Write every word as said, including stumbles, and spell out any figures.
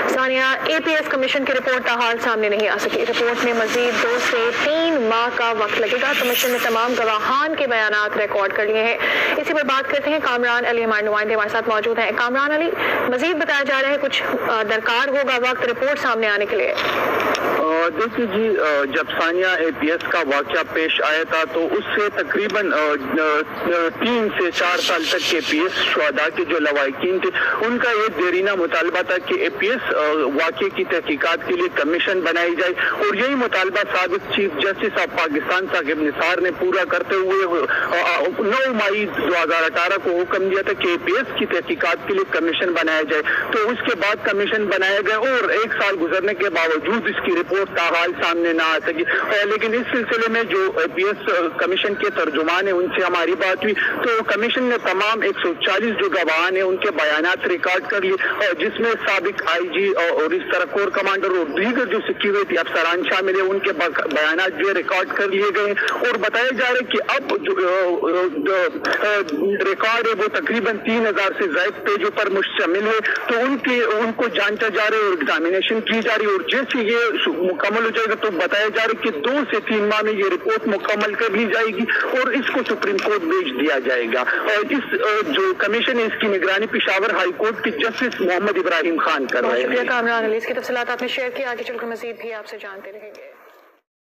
Sania, A P S commission की report ताहाल सामने नहीं आ सकी। रिपोर्ट में मजीद दो से तीन माह का वक्त लगेगा। कमीशन ने तमाम गवाहान के बयानात रिकॉर्ड कर लिए हैं। इसी पर बात करते हैं। कामरान अली हमारे नुमाइंदे हमारे साथ मौजूद हैं। कामरान अली, मजीद बताया जा रहा है कुछ दरकार होगा वक्त रिपोर्ट सामने आने के लिए। देखिए जी, जब सानिया ए पी एस का वाक़या पेश आया था तो उससे तकरीबन तीन से चार साल तक के पी एस शुहदा के जो लवाकिन थे उनका ये देरीना मुतालबा था कि ए पी एस वाक़े की तहकीकात के लिए कमीशन बनाई जाए, और यही मुतालबा साबिक chief justice of Pakistan Saqib Nisar ने पूरा करते हुए नौ मई दो हजार अठारह को हुक्म दिया था कि ए पी एस की तहकीकात के लिए कमीशन बनाया जाए। तो उसके बाद कमीशन बनाया गया और एक साल गुजरने के बावजूद इसकी रिपोर्ट ताहाल सामने ना आ सकी। लेकिन इस सिलसिले में जो ए पी एस कमीशन के तर्जुमान है उनसे हमारी बात हुई तो कमीशन ने तमाम एक सौ चालीस जो गवाहान है उनके बयानात रिकॉर्ड कर लिए, जिसमें साबिक आई जी और इस तरह कोर कमांडर और दीगर जो सिक्योरिटी अफसरान शामिल है उनके बयानात जो रिकॉर्ड कर लिए गए और बताया जा रहा है कि अब जो रिकॉर्ड है वो तकरीबन तीन हजार से ज्यादा पेजों पर मुश्तमिल है। तो उनके उनको जांचा जा रहा है और एग्जामिनेशन की जा रही है, और जैसे ये मुकम्मल हो जाएगा तो बताया जा रहा है कि दो से तीन माह में ये रिपोर्ट मुकम्मल कर ली जाएगी और इसको सुप्रीम कोर्ट भेज दिया जाएगा। और इस जो कमीशन है इसकी निगरानी पेशावर हाई कोर्ट के जस्टिस मोहम्मद इब्राहिम खान कर रहे हैं। कामरान अली, इसकी तफसीलात आपने शेयर की, आगे चलकर मजीद भी आपसे जानते रहेंगे।